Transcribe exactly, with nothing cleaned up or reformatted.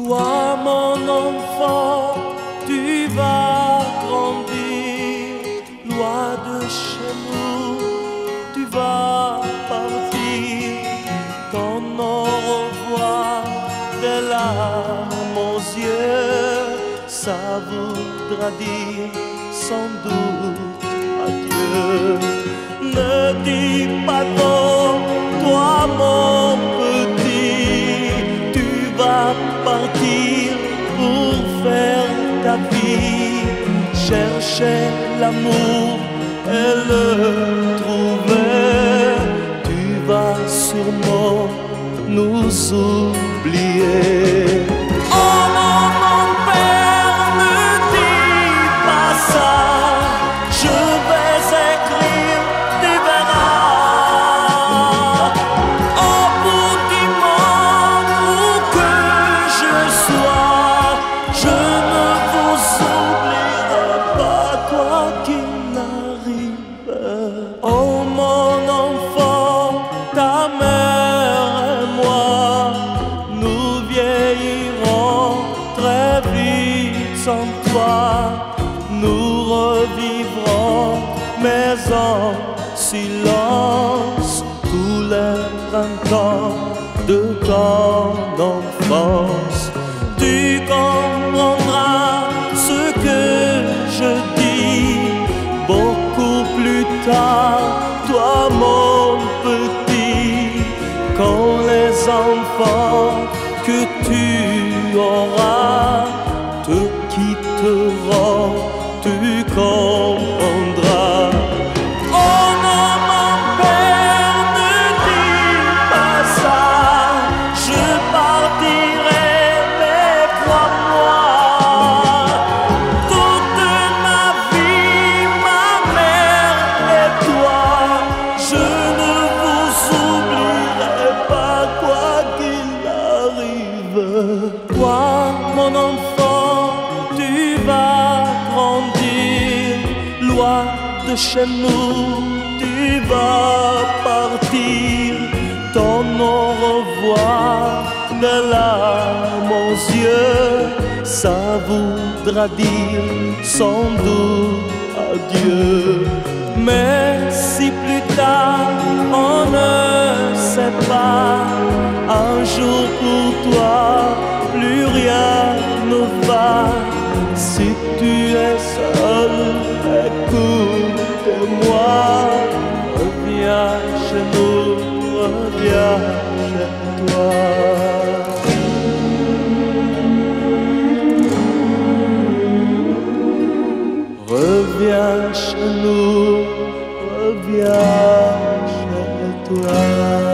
Toi mon enfant, tu vas grandir, loin de chez nous, tu vas partir. Ton au revoir des larmes aux yeux, ça voudra dire sans doute adieu. Ne dis pas non, toi mon petit, tu vas partir pour faire ta vie, chercher l'amour et le trouver. Tu vas sûrement nous oublier. Oh non, mon père, ne dis pas ça. Je vais écrire, tu verras. Au bout du monde où que je sois, je ne vous oublierai pas, quoi qu'il arrive. Oh mon enfant, ta mère et moi, nous vieillirons très vite sans toi. Nous revivrons, mais en silence, tous les printemps de ton enfance. Tu comprendras ce que je dis beaucoup plus tard, toi mon petit, quand les enfants que tu auras te quitteront, tu comprendras. Oh non, mon père, ne dis pas ça. Je partirai, mais crois-moi, toute ma vie, ma mère et toi, je ne vous oublierai pas, quoi qu'il arrive. Toi, mon enfant, tu vas grandir, loin de chez nous, tu vas partir. Ton au revoir de larmes aux yeux, ça voudra dire sans doute adieu. Mais si plus tard on ne sait pas, un jour pour toi plus rien ne va. Si tu es seul, écoute-moi. Reviens chez nous, reviens chez toi. Reviens chez nous, reviens chez toi.